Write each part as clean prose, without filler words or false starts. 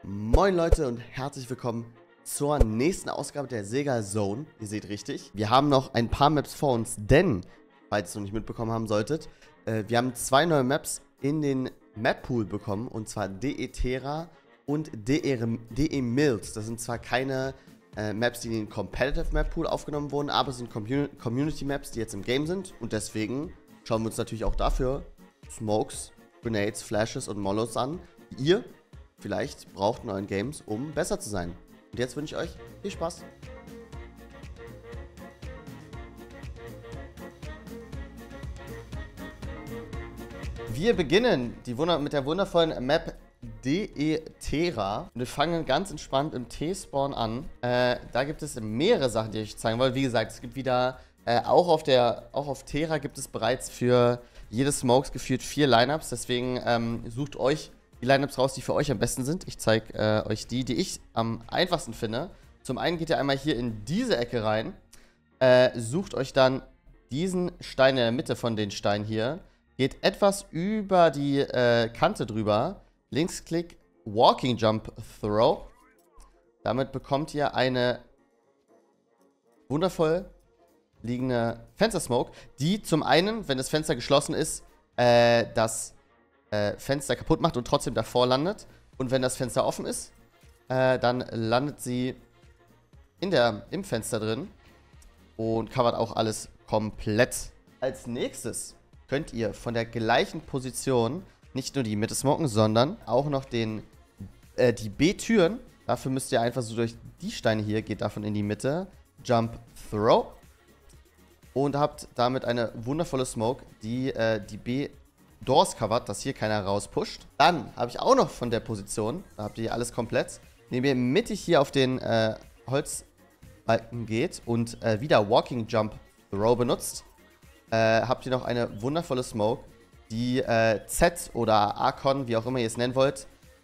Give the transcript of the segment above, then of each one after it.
Moin Leute und herzlich willkommen zur nächsten Ausgabe der Sega Zone. Ihr seht richtig, wir haben noch ein paar Maps vor uns, denn, falls ihr es noch nicht mitbekommen haben solltet, wir haben zwei neue Maps in den Map Pool bekommen, und zwar DE Terra und DE Mills. Das sind zwar keine Maps, die in den Competitive Map Pool aufgenommen wurden, aber es sind Community Maps, die jetzt im Game sind, und deswegen schauen wir uns natürlich auch dafür Smokes, Grenades, Flashes und Molos an, die ihr vielleicht braucht in euren Games, um besser zu sein. Und jetzt wünsche ich euch viel Spaß. Wir beginnen mit der wundervollen Map DE Terra. Und wir fangen ganz entspannt im T-Spawn an. Da gibt es mehrere Sachen, die ich euch zeigen wollte. Wie gesagt, es gibt wieder, auch auf Terra gibt es bereits für jedes Smokes gefühlt 4 Lineups. Deswegen sucht euch die Lineups raus, die für euch am besten sind. Ich zeige euch die ich am einfachsten finde. Zum einen geht ihr einmal hier in diese Ecke rein, sucht euch dann diesen Stein in der Mitte von den Steinen hier, geht etwas über die Kante drüber, Linksklick, Walking Jump Throw. Damit bekommt ihr eine wundervoll liegende Fenstersmoke, die zum einen, wenn das Fenster geschlossen ist, das Fenster kaputt macht und trotzdem davor landet. Und wenn das Fenster offen ist, dann landet sie im Fenster drin und covert auch alles komplett. Als nächstes könnt ihr von der gleichen Position nicht nur die Mitte smoken, sondern auch noch die B-Türen. Dafür müsst ihr einfach so durch die Steine hier, geht davon in die Mitte, Jump Throw. Und habt damit eine wundervolle Smoke, die die B-Doors covert, dass hier keiner rauspusht. Dann habe ich auch noch von der Position, da habt ihr hier alles komplett, indem ihr mittig hier auf den Holzbalken geht und wieder Walking Jump Throw benutzt, habt ihr noch eine wundervolle Smoke, die Z oder Archon, wie auch immer ihr es nennen wollt,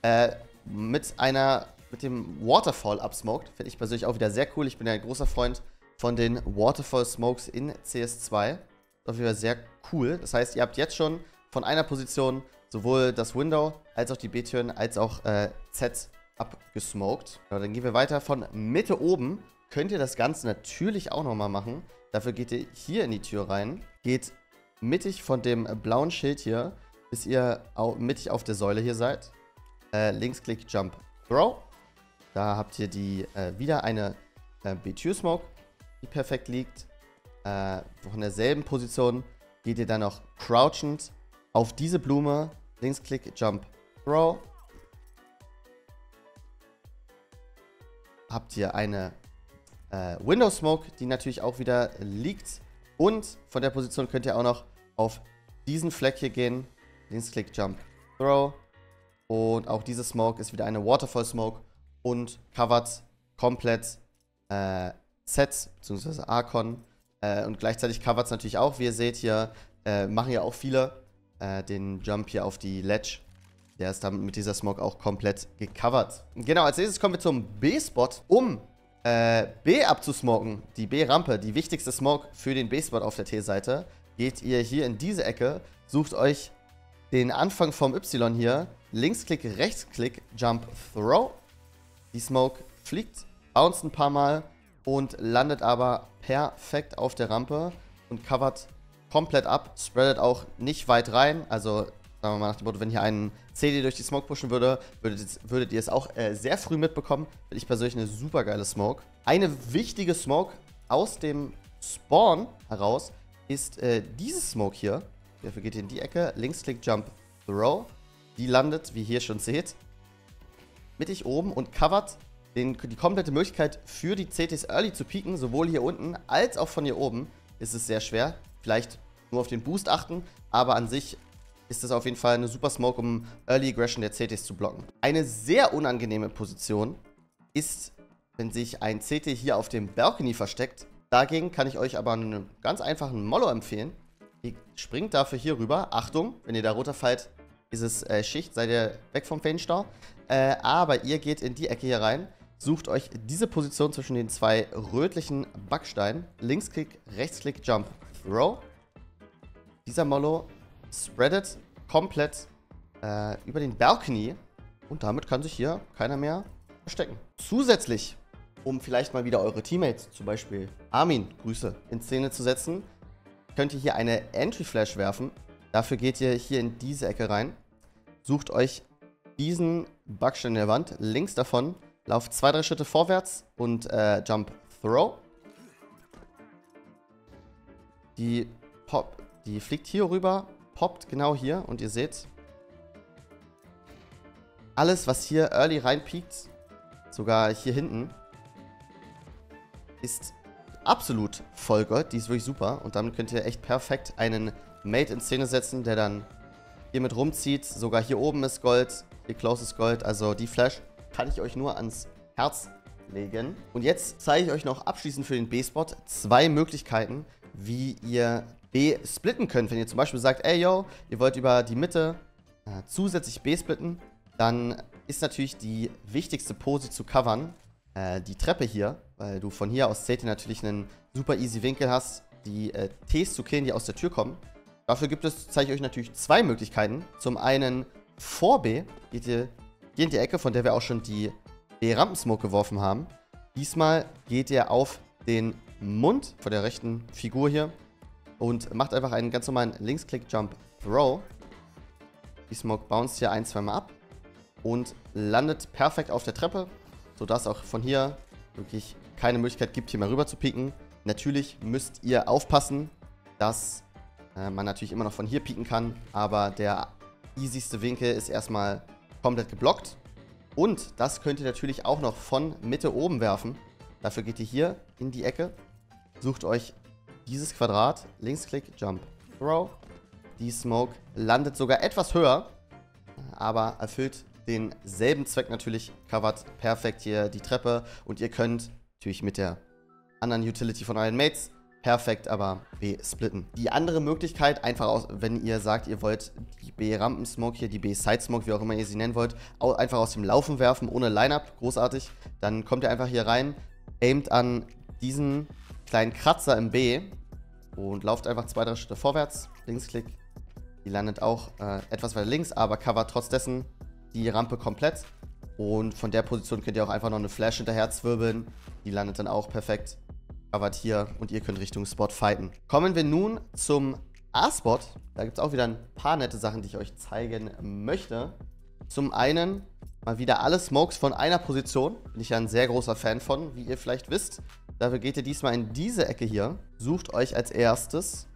mit dem Waterfall absmoked. Finde ich persönlich auch wieder sehr cool. Ich bin ja ein großer Freund von den Waterfall Smokes in CS2. Das ist auf jeden Fall sehr cool. Das heißt, ihr habt jetzt schon von einer Position sowohl das Window, als auch die B-Türen, als auch Z abgesmoked. Ja, dann gehen wir weiter. Von Mitte oben könnt ihr das Ganze natürlich auch nochmal machen. Dafür geht ihr hier in die Tür rein, geht mittig von dem blauen Schild hier, bis ihr mittig auf der Säule hier seid. Linksklick, Jump, Throw. Da habt ihr wieder eine B-Tür-Smoke, die perfekt liegt. Von derselben Position geht ihr dann noch crouchend auf diese Blume, Linksklick, Jump, Throw. Habt ihr eine Window Smoke, die natürlich auch wieder liegt. Und von der Position könnt ihr auch noch auf diesen Fleck hier gehen, Linksklick, Jump, Throw. Und auch diese Smoke ist wieder eine Waterfall Smoke und covert komplett Z bzw. Archon. Und gleichzeitig covert es natürlich auch, wie ihr seht hier, machen ja auch viele den Jump hier auf die Ledge. Der ist dann mit dieser Smoke auch komplett gecovert. Genau, als nächstes kommen wir zum B-Spot. Um B abzusmoken, die B-Rampe, die wichtigste Smoke für den B-Spot auf der T-Seite, geht ihr hier in diese Ecke, sucht euch den Anfang vom Y hier, Linksklick, Rechtsklick, Jump, Throw. Die Smoke fliegt, bounced ein paar Mal und landet aber perfekt auf der Rampe und covert komplett ab, spreadet auch nicht weit rein, also sagen wir mal nach dem Motto, wenn hier ein CD durch die Smoke pushen würde, würdet ihr es auch sehr früh mitbekommen. Finde ich persönlich eine super geile Smoke. Eine wichtige Smoke aus dem Spawn heraus ist diese Smoke hier. Dafür geht ihr in die Ecke, Linksklick, Jump, Throw. Die landet, wie ihr hier schon seht, mittig oben und covert die komplette Möglichkeit für die CTs early zu pieken, sowohl hier unten als auch von hier oben. Ist es sehr schwer. Vielleicht nur auf den Boost achten, aber an sich ist das auf jeden Fall eine super Smoke, um Early Aggression der CTs zu blocken. Eine sehr unangenehme Position ist, wenn sich ein CT hier auf dem Balcony versteckt. Dagegen kann ich euch aber einen ganz einfachen Mollo empfehlen. Ihr springt dafür hier rüber. Achtung, wenn ihr da runterfallt, ist es Schicht, seid ihr weg vom Feenstau. Aber ihr geht in die Ecke hier rein, sucht euch diese Position zwischen den zwei rötlichen Backsteinen. Linksklick, Rechtsklick, Jump, Throw. Dieser Mollo spreadet komplett über den Balcony Und damit kann sich hier keiner mehr verstecken. Zusätzlich, um vielleicht mal wieder eure Teammates, zum Beispiel Armin, Grüße, in Szene zu setzen, könnt ihr hier eine Entry Flash werfen. Dafür geht ihr hier in diese Ecke rein, sucht euch diesen Backstein in der Wand, links davon, lauft 2-3 Schritte vorwärts und Jump Throw. Die fliegt hier rüber, poppt genau hier und ihr seht, alles, was hier early reinpiekt, sogar hier hinten, ist absolut Vollgold. Die ist wirklich super. Und damit könnt ihr echt perfekt einen Mate in Szene setzen, der dann hier mit rumzieht. Sogar hier oben ist Gold, hier close ist Gold. Also die Flash kann ich euch nur ans Herz legen. Und jetzt zeige ich euch noch abschließend für den B-Spot 2 Möglichkeiten, wie ihr B splitten könnt. Wenn ihr zum Beispiel sagt, ey yo, ihr wollt über die Mitte zusätzlich B splitten, dann ist natürlich die wichtigste Pose zu covern die Treppe hier, weil du von hier aus CT natürlich einen super easy Winkel hast, die Ts zu killen, die aus der Tür kommen. Dafür zeige ich euch natürlich 2 Möglichkeiten. Zum einen vor B geht ihr hier in die Ecke, von der wir auch schon die B-Rampensmoke geworfen haben. Diesmal geht ihr auf den Mund von der rechten Figur hier und macht einfach einen ganz normalen Linksklick-Jump-Throw. Die Smoke bounced hier 1-2 Mal ab und landet perfekt auf der Treppe, sodass auch von hier wirklich keine Möglichkeit gibt, hier mal rüber zu pieken. Natürlich müsst ihr aufpassen, dass man natürlich immer noch von hier pieken kann, aber der easyste Winkel ist erstmal komplett geblockt. Und das könnt ihr natürlich auch noch von Mitte oben werfen. Dafür geht ihr hier in die Ecke, sucht euch dieses Quadrat, Linksklick, Jump, Throw. Die Smoke landet sogar etwas höher, aber erfüllt denselben Zweck natürlich, covert perfekt hier die Treppe und ihr könnt natürlich mit der anderen Utility von euren Mates perfekt aber B splitten. Die andere Möglichkeit, einfach wenn ihr sagt, ihr wollt die B-Rampen-Smoke hier, die B-Side-Smoke, wie auch immer ihr sie nennen wollt, einfach aus dem Laufen werfen, ohne Line-Up, großartig, dann kommt ihr einfach hier rein, aimt an diesen kleinen Kratzer im B und lauft einfach 2-3 Schritte vorwärts, Linksklick, die landet auch etwas weiter links, aber covert trotz dessen die Rampe komplett. Und von der Position könnt ihr auch einfach noch eine Flash hinterher zwirbeln. Die landet dann auch perfekt. Covert hier und ihr könnt Richtung Spot fighten. Kommen wir nun zum A-Spot. Da gibt es auch wieder ein paar nette Sachen, die ich euch zeigen möchte. Zum einen mal wieder alle Smokes von einer Position. Bin ich ja ein sehr großer Fan von, wie ihr vielleicht wisst. Dafür geht ihr diesmal in diese Ecke hier. Sucht euch als erstes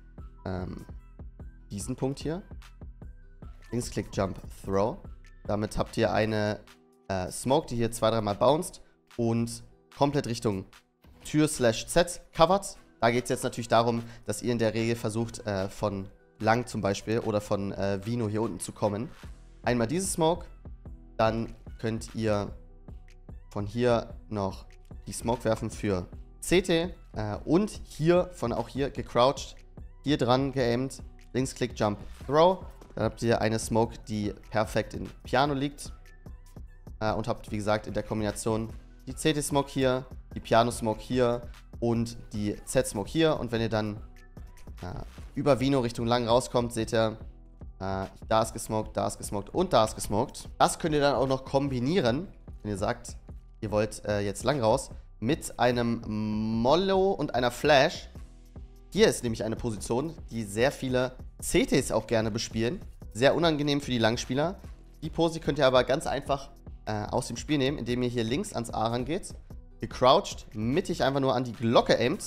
diesen Punkt hier. Linksklick, Jump, Throw. Damit habt ihr eine Smoke, die hier 2-3 Mal bounced und komplett Richtung Tür/Z covert. Da geht es jetzt natürlich darum, dass ihr in der Regel versucht, von lang zum Beispiel oder von Vino hier unten zu kommen. Einmal diese Smoke, dann könnt ihr von hier noch die Smoke werfen für CT und hier, auch hier gecrouched, hier dran geaimt, Linksklick, Jump, Throw. Dann habt ihr eine Smoke, die perfekt in Piano liegt. Und habt, wie gesagt, in der Kombination die CT-Smoke hier, die Piano-Smoke hier und die Z-Smoke hier. Und wenn ihr dann über Vino Richtung lang rauskommt, seht ihr, da ist gesmoked, da ist gesmoked und da ist gesmoked. Das könnt ihr dann auch noch kombinieren, wenn ihr sagt, ihr wollt jetzt lang raus, mit einem Mollo und einer Flash. Hier ist nämlich eine Position, die sehr viele CTs auch gerne bespielen. Sehr unangenehm für die Langspieler. Die Pose könnt ihr aber ganz einfach aus dem Spiel nehmen, indem ihr hier links ans A rangeht. Gecrouched, mittig einfach nur an die Glocke aimt.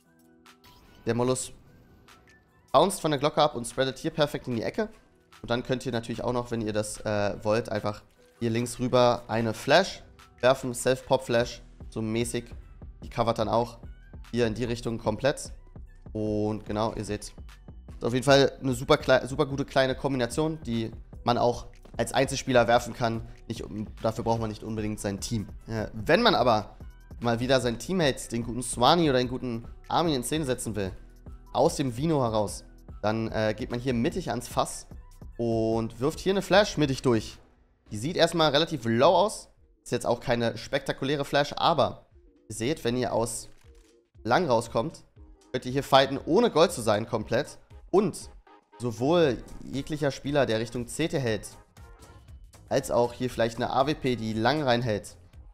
Der Molus bounced von der Glocke ab und spreadet hier perfekt in die Ecke. Und dann könnt ihr natürlich auch noch, wenn ihr das wollt, einfach hier links rüber eine Flash werfen. Self-Pop-Flash, so mäßig. Die covert dann auch hier in die Richtung komplett. Und genau, ihr seht, ist auf jeden Fall eine super gute kleine Kombination, die man auch als Einzelspieler werfen kann. Dafür braucht man nicht unbedingt sein Team. Wenn man aber mal wieder seinen Teammates, den guten Swani oder den guten Armin in Szene setzen will, aus dem Vino heraus, dann geht man hier mittig ans Fass und wirft hier eine Flash mittig durch. Die sieht erstmal relativ low aus. Ist jetzt auch keine spektakuläre Flash, aber ihr seht, wenn ihr aus lang rauskommt, könnt ihr hier fighten, ohne Gold zu sein komplett. Und sowohl jeglicher Spieler, der Richtung CT hält, als auch hier vielleicht eine AWP, die lang reinhält.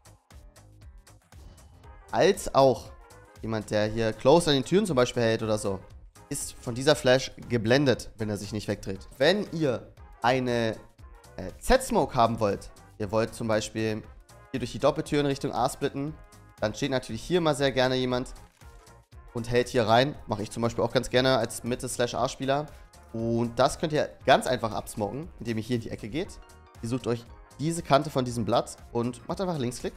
Als auch jemand, der hier close an den Türen zum Beispiel hält oder so, ist von dieser Flash geblendet, wenn er sich nicht wegdreht. Wenn ihr eine Z-Smoke haben wollt, ihr wollt zum Beispiel hier durch die Doppeltür in Richtung A splitten, dann steht natürlich hier mal sehr gerne jemand und hält hier rein. Mache ich zum Beispiel auch ganz gerne als Mitte-A-Spieler. Und das könnt ihr ganz einfach absmoken, indem ihr hier in die Ecke geht. Ihr sucht euch diese Kante von diesem Blatt und macht einfach Linksklick.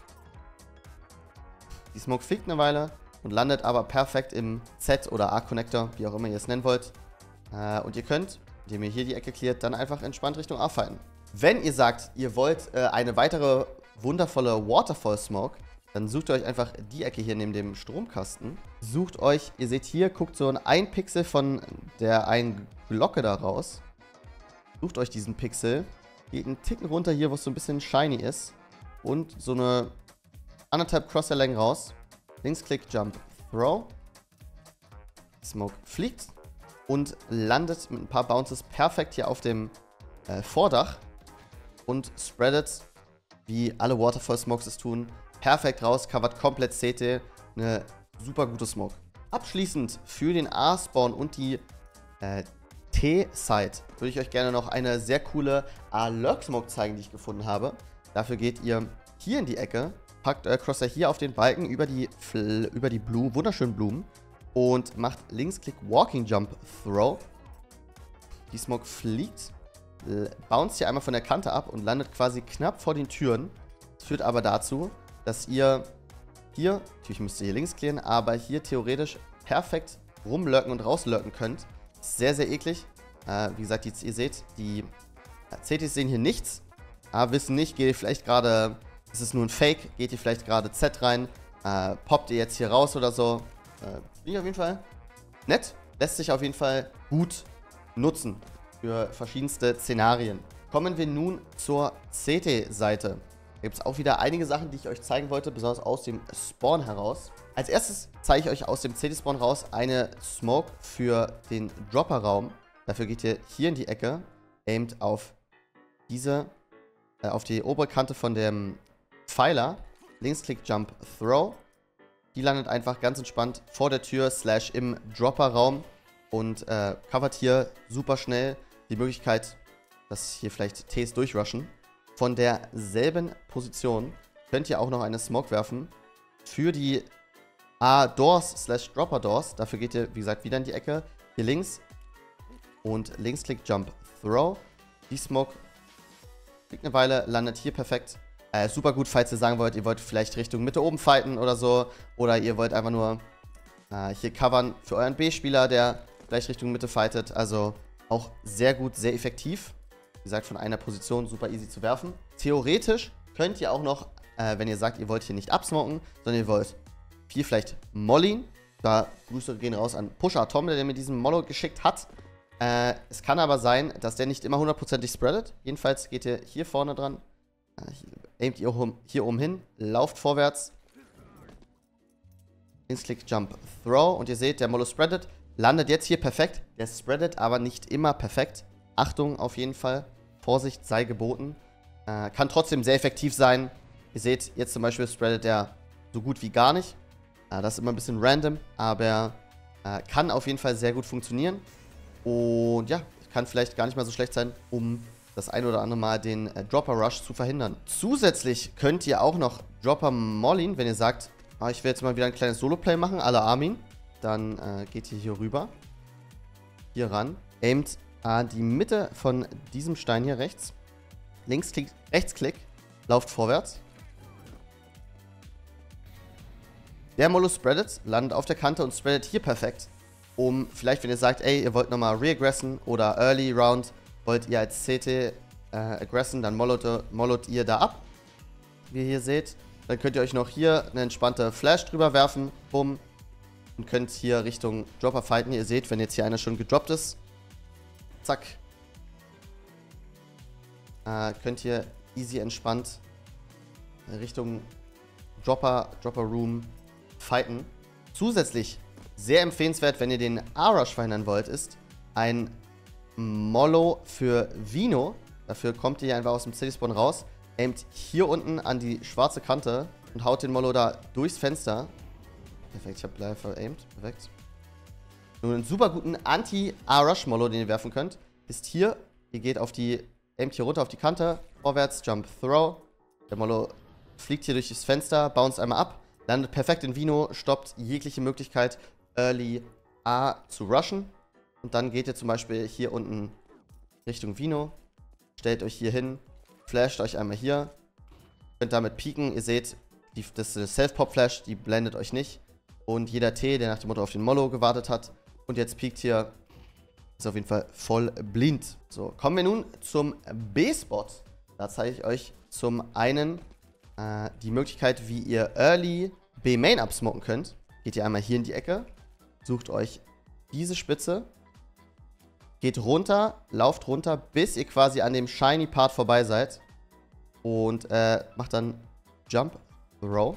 Die Smoke fliegt eine Weile und landet aber perfekt im Z- oder A-Connector, wie auch immer ihr es nennen wollt. Und ihr könnt, indem ihr hier die Ecke cleart, dann einfach entspannt Richtung A fighten. Wenn ihr sagt, ihr wollt eine weitere wundervolle Waterfall-Smoke, dann sucht ihr euch einfach die Ecke hier neben dem Stromkasten. Sucht euch, ihr seht hier, guckt so ein Pixel von der einen Glocke da raus. Sucht euch diesen Pixel, geht einen Ticken runter hier, wo es so ein bisschen shiny ist. Und so eine 1,5 Crosshair-Länge raus. Linksklick, Jump, Throw. Smoke fliegt und landet mit ein paar Bounces perfekt hier auf dem Vordach. Und spreadet, wie alle Waterfall-Smokes es tun, perfekt raus, covert komplett CT. Eine super gute Smoke. Abschließend für den A-Spawn und die T-Side würde ich euch gerne noch eine sehr coole A-Lurk-Smoke zeigen, die ich gefunden habe. Dafür geht ihr hier in die Ecke, packt euer Crosser hier auf den Balken über die Blumen, wunderschönen Blumen und macht Linksklick Walking Jump Throw. Die Smoke fliegt, bounce hier einmal von der Kante ab und landet quasi knapp vor den Türen. Das führt aber dazu, dass ihr hier, natürlich müsst ihr hier links clearen, aber hier theoretisch perfekt rumlurken und rauslurken könnt. Sehr, sehr eklig. Wie gesagt, ihr seht, die CTs sehen hier nichts, aber wissen nicht, geht ihr vielleicht gerade, ist es nur ein Fake, geht ihr vielleicht gerade Z rein, poppt ihr jetzt hier raus oder so. Finde ich auf jeden Fall nett. Lässt sich auf jeden Fall gut nutzen für verschiedenste Szenarien. Kommen wir nun zur CT-Seite. Da gibt es auch wieder einige Sachen, die ich euch zeigen wollte, besonders aus dem Spawn heraus. Als erstes zeige ich euch aus dem CT-Spawn raus eine Smoke für den Dropper-Raum. Dafür geht ihr hier in die Ecke, aimt auf auf die obere Kante von dem Pfeiler, Linksklick Jump Throw. Die landet einfach ganz entspannt vor der Tür / im Dropper-Raum und covert hier super schnell die Möglichkeit, dass hier vielleicht Ts durchrushen. Von derselben Position könnt ihr auch noch eine Smoke werfen für die A-Doors / Dropper-Doors. Dafür geht ihr, wie gesagt, wieder in die Ecke, hier links und Linksklick Jump Throw. Die Smoke fliegt eine Weile, landet hier perfekt. Super gut, falls ihr sagen wollt, ihr wollt vielleicht Richtung Mitte oben fighten oder so. Oder ihr wollt einfach nur hier covern für euren B-Spieler, der vielleicht Richtung Mitte fightet. Also auch sehr gut, sehr effektiv. Wie gesagt, von einer Position super easy zu werfen. Theoretisch könnt ihr auch noch, wenn ihr sagt, ihr wollt hier nicht absmoken, sondern ihr wollt hier vielleicht mollyen. Da Grüße gehen raus an Pusher Tom, der mir diesen Mollo geschickt hat. Es kann aber sein, dass der nicht immer hundertprozentig spreadet. Jedenfalls geht ihr hier vorne dran. Aimt ihr hier oben hin, lauft vorwärts. Linksklick Jump Throw. Und ihr seht, der Mollo spreadet. Landet jetzt hier perfekt. Der spreadet aber nicht immer perfekt. Achtung auf jeden Fall. Vorsicht sei geboten. Kann trotzdem sehr effektiv sein. Ihr seht, jetzt zum Beispiel spreadet er so gut wie gar nicht. Das ist immer ein bisschen random, aber kann auf jeden Fall sehr gut funktionieren. Und ja, kann vielleicht gar nicht mal so schlecht sein, um das ein oder andere Mal den Dropper Rush zu verhindern. Zusätzlich könnt ihr auch noch Dropper mollyen, wenn ihr sagt, ich will jetzt mal wieder ein kleines Solo-Play machen, à la Armin. Dann geht ihr hier rüber. Hier ran. Aimt an die Mitte von diesem Stein hier rechts. Linksklick, Rechtsklick. Lauft vorwärts. Der Mollo spreadet, landet auf der Kante und spreadet hier perfekt. Um vielleicht, wenn ihr sagt, ey, ihr wollt nochmal re-aggressen oder Early Round, wollt ihr als CT aggressen, dann mollot ihr da ab. Wie ihr hier seht. Dann könnt ihr euch noch hier eine entspannte Flash drüber werfen. Bumm. Und könnt hier Richtung Dropper fighten. Ihr seht, wenn jetzt hier einer schon gedroppt ist. Zack. Könnt ihr easy entspannt Richtung Dropper Room fighten. Zusätzlich sehr empfehlenswert, wenn ihr den A-Rush verhindern wollt, ist ein Mollo für Vino. Dafür kommt ihr einfach aus dem City-Spawn raus, aimt hier unten an die schwarze Kante und haut den Mollo da durchs Fenster. Perfekt, ich habe live aimed. Perfekt. Nun einen super guten Anti-A-Rush-Mollo, den ihr werfen könnt, ist hier. Ihr geht auf die, aimt hier runter auf die Kante, vorwärts, Jump, Throw. Der Mollo fliegt hier durch das Fenster, bounced einmal ab, landet perfekt in Vino, stoppt jegliche Möglichkeit, Early A zu rushen. Und dann geht ihr zum Beispiel hier unten Richtung Vino, stellt euch hier hin, flasht euch einmal hier, könnt damit pieken. Ihr seht, das ist Self-Pop-Flash, die blendet euch nicht. Und jeder T, der nach dem Motto auf den Mollo gewartet hat und jetzt piekt hier, ist auf jeden Fall voll blind. So, kommen wir nun zum B-Spot. Da zeige ich euch zum einen die Möglichkeit, wie ihr Early B-Main absmoken könnt. Geht ihr einmal hier in die Ecke, sucht euch diese Spitze, geht runter, lauft runter, bis ihr quasi an dem shiny Part vorbei seid und macht dann Jump, Throw.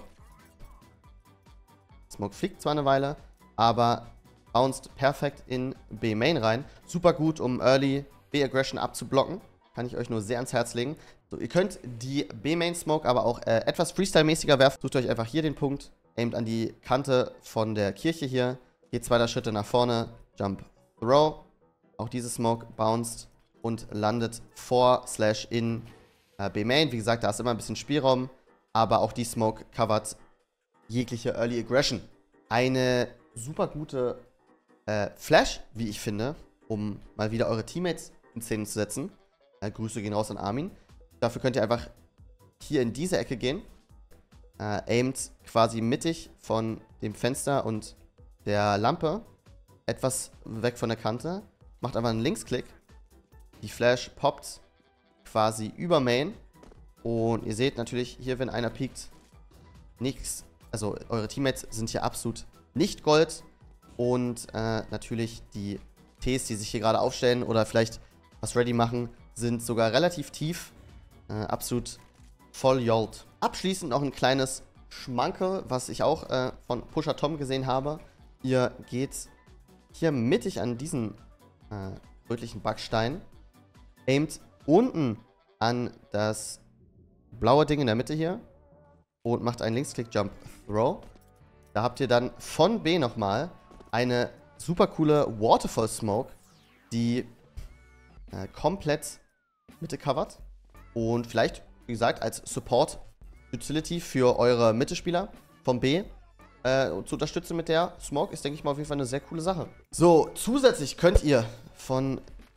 Smoke fliegt zwar eine Weile, aber bounced perfekt in B-Main rein. Super gut, um Early B-Aggression abzublocken. Kann ich euch nur sehr ans Herz legen. So, ihr könnt die B-Main-Smoke aber auch etwas Freestyle-mäßiger werfen. Sucht euch einfach hier den Punkt, aimt an die Kante von der Kirche hier, geht 2 Schritte nach vorne, Jump, Throw. Auch diese Smoke bounced und landet vor/in B-Main. Wie gesagt, da ist immer ein bisschen Spielraum, aber auch die Smoke covert jegliche Early Aggression. Eine super gute Flash, wie ich finde, um mal wieder eure Teammates in Szene zu setzen. Grüße gehen raus an Armin. Dafür könnt ihr einfach hier in diese Ecke gehen. Aimt quasi mittig von dem Fenster und der Lampe. Etwas weg von der Kante. Macht einfach einen Linksklick. Die Flash poppt quasi über Main. Und ihr seht natürlich hier, wenn einer piekt, nichts. Also eure Teammates sind hier absolut nicht Gold. Und natürlich die Ts, die sich hier gerade aufstellen oder vielleicht was ready machen, sind sogar relativ tief. Absolut voll jolt. Abschließend noch ein kleines Schmankerl, was ich auch von Pusher Tom gesehen habe. Ihr geht hier mittig an diesen rötlichen Backstein, aimt unten an das blaue Ding in der Mitte hier und macht einen Linksklick Jump Throw. Da habt ihr dann von B nochmal eine super coole Waterfall Smoke, die komplett Mitte covert. Und vielleicht, wie gesagt, als Support Utility für eure Mittelspieler vom B zu unterstützen mit der Smoke ist, denke ich mal, auf jeden Fall eine sehr coole Sache. So, zusätzlich könnt ihr von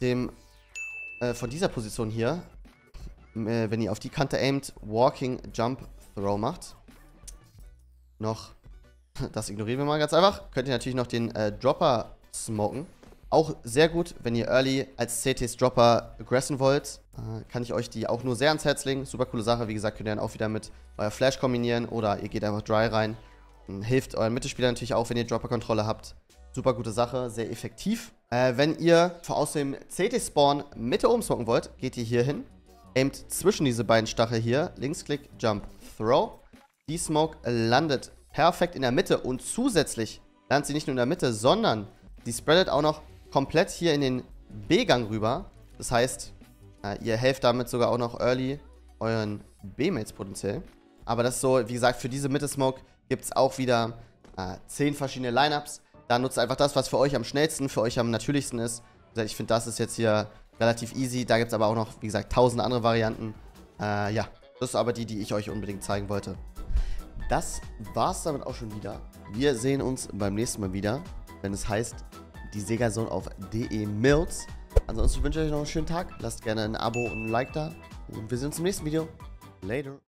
dieser Position hier, wenn ihr auf die Kante aimt, Walking Jump Throw macht. Noch, das ignorieren wir mal ganz einfach. Könnt ihr natürlich noch den Dropper smoken. Auch sehr gut, wenn ihr Early als CTs Dropper aggressen wollt. Kann ich euch die auch nur sehr ans Herz legen. Super coole Sache. Wie gesagt, könnt ihr dann auch wieder mit euer Flash kombinieren oder ihr geht einfach Dry rein. Hilft euren Mittelspieler natürlich auch, wenn ihr Dropper-Kontrolle habt. Super gute Sache, sehr effektiv. Wenn ihr aus dem CT-Spawn Mitte oben smoken wollt, geht ihr hier hin. Aimt zwischen diese beiden Stachel hier. Linksklick, Jump, Throw. Die Smoke landet perfekt in der Mitte und zusätzlich landet sie nicht nur in der Mitte, sondern sie spreadet auch noch komplett hier in den B-Gang rüber. Das heißt, ihr helft damit sogar auch noch Early euren B-Mates potenziell. Aber das ist so, wie gesagt, für diese Mitte-Smoke gibt es auch wieder 10 verschiedene Lineups. Da nutzt einfach das, was für euch am schnellsten, für euch am natürlichsten ist. Wie gesagt, ich finde, das ist jetzt hier relativ easy. Da gibt es aber auch noch, wie gesagt, 1000 andere Varianten. Ja, das ist aber die ich euch unbedingt zeigen wollte. Das war's damit auch schon wieder. Wir sehen uns beim nächsten Mal wieder, wenn es heißt, die Sega Zone auf DE Mills. Ansonsten wünsche ich euch noch einen schönen Tag. Lasst gerne ein Abo und ein Like da. Und wir sehen uns im nächsten Video. Later.